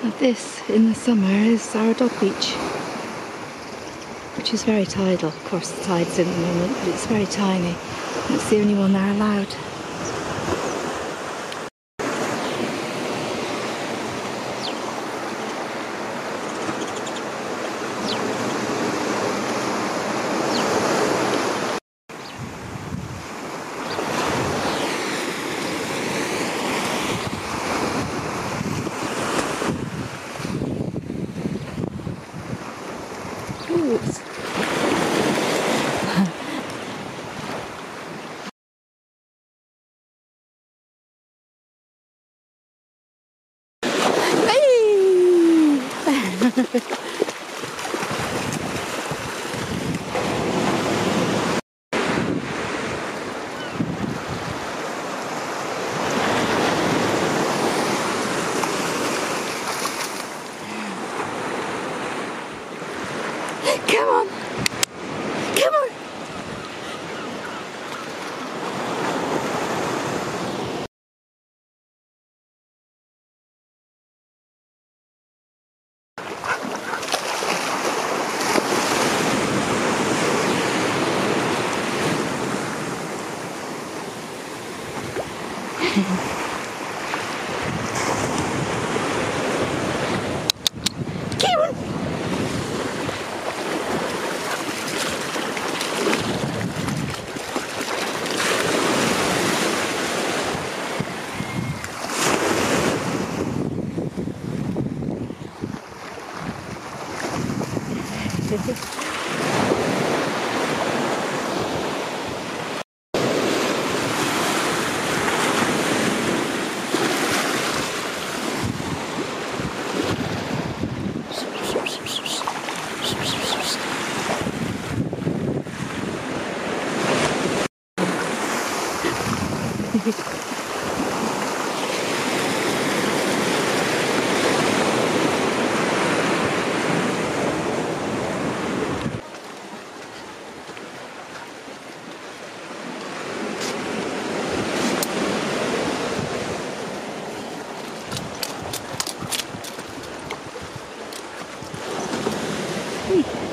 This in the summer is our dog beach, which is very tidal. Of course the tide's in at the moment, but it's very tiny. It's the only one they're allowed. Oops. Come on! Come on! Come on! Hey.